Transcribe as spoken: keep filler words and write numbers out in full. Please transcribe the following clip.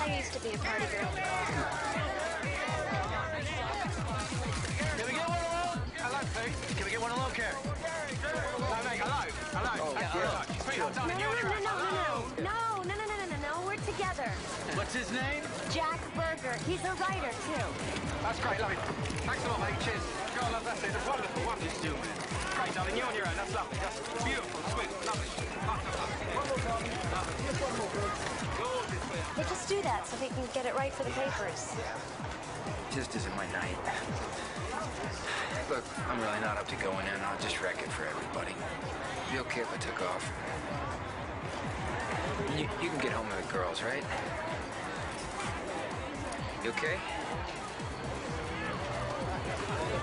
I used to be a party girl. Can we get one alone? Hello, Pete. Can we get one alone, Carrie? No, mate, hello. Hello. Oh, yeah, yeah. Sweet, I'm No, done. no, no, no, no, no, no, no, no, no, no, no, no, we're together. What's his name? Jack Berger. He's a writer, too. That's great, love it. Thanks a lot, mate. Cheers. God, love that. It's a wonderful, wonderful to do, man. Great, darling. You're on your own. That's lovely. That's beautiful, sweet, lovely. They just do that so they can get it right for the papers. Just isn't my night. Look, I'm really not up to going in. I'll just wreck it for everybody. It'd be okay if I took off. You, you can get home with the girls, right? You okay?